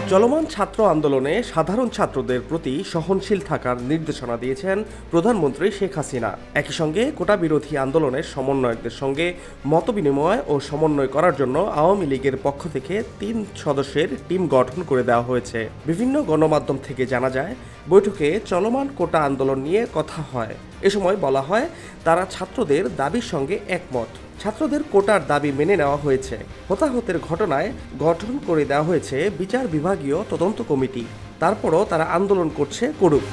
চলমান ছাত্র আন্দোলনে সাধারণ ছাত্রদের প্রতি সহনশীল থাকার নির্দেশনা দিয়েছেন প্রধানমন্ত্রী শেখ হাসিনা। একই সঙ্গে কোটা বিরোধী আন্দোলনের সমন্বয়কদের সঙ্গে মতবিনিময় ও সমন্বয় করার জন্য আওয়ামী লীগের পক্ষ থেকে ৩ সদস্যের টিম গঠন করে দেওয়া হয়েছে। বিভিন্ন গণমাধ্যম থেকে জানা যায়, বৈঠকে চলমান কোটা আন্দোলন নিয়ে কথা হয়। এ সময় বলা হয়, তারা ছাত্রদের দাবির সঙ্গে একমত। ছাত্রদের কোটার দাবি মেনে নেওয়া হয়েছে। হতাহতের ঘটনায় গঠন করে দেওয়া হয়েছে বিচার বিভাগীয় তদন্ত কমিটি। তারপরও তারা আন্দোলন করুক।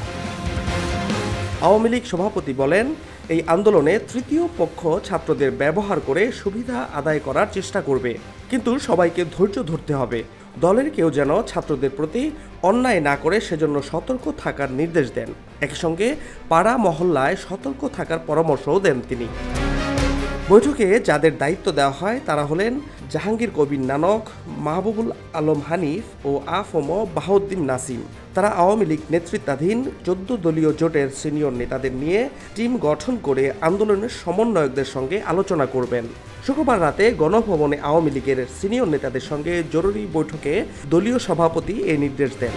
আওয়ামী লীগ সভাপতি বলেন, এই আন্দোলনে তৃতীয় পক্ষ ছাত্রদের ব্যবহার করে সুবিধা আদায় করার চেষ্টা করবে, কিন্তু সবাইকে ধৈর্য ধরতে হবে। দলের কেউ যেন ছাত্রদের প্রতি অন্যায় না করে সেজন্য সতর্ক থাকার নির্দেশ দেন। একই সঙ্গে পাড়া মহল্লায় সতর্ক থাকার পরামর্শও দেন তিনি। বৈঠকে যাদের দায়িত্ব দেওয়া হয় তারা হলেন জাহাঙ্গীর কবির নানক, মাহবুবুল আলম হানিফ ও আফম বাহাউদ্দিন নাসিম। তারা আওয়ামী লীগ নেতৃত্বাধীন 14 দলীয় জোটের সিনিয়র নেতাদের নিয়ে টিম গঠন করে আন্দোলনের সমন্বয়কদের সঙ্গে আলোচনা করবেন। শুক্রবার রাতে গণভবনে আওয়ামী লীগের সিনিয়র নেতাদের সঙ্গে জরুরি বৈঠকে দলীয় সভাপতি এই নির্দেশ দেন।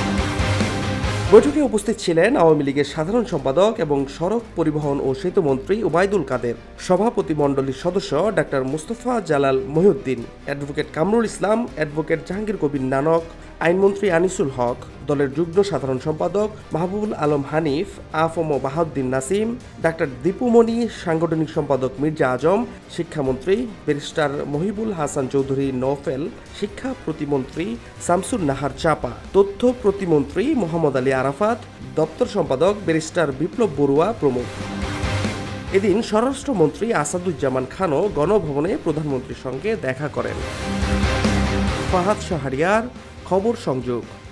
বৈঠকে উপস্থিত ছিলেন আওয়ামী লীগের সাধারণ সম্পাদক এবং সড়ক পরিবহন ও সেতুমন্ত্রী ওবায়দুল কাদের, সভাপতিমণ্ডলীর সদস্য doctor Mustafa Jalal Mohiuddin, advocate Kamrul Islam, advocate Jahangir Kabir Nanak, আইনমন্ত্রী আনিসুল হক, দলের যুগ্ম সাধারণ সম্পাদক মাহবুবুল আলম হানিফ, আফম বাহাউদ্দিন নাসিম, ডাক্তার দীপুমণি, সাংগঠনিক সম্পাদক মির্জা আজম, শিক্ষামন্ত্রী ব্যারিস্টার মহিবুল হাসান চৌধুরী নওফেল, শিক্ষা প্রতিমন্ত্রী শামসুন নাহার চাপা, তথ্য প্রতিমন্ত্রী মোহাম্মদ আলী আরাফাত, দপ্তর সম্পাদক ব্যারিস্টার বিপ্লব বড়ুয়া প্রমুখ। এদিন স্বরাষ্ট্রমন্ত্রী আসাদুজ্জামান খানও গণভবনে প্রধানমন্ত্রীর সঙ্গে দেখা করেন। ফাহাদ শাহরিয়ার, খবর সংযোগ।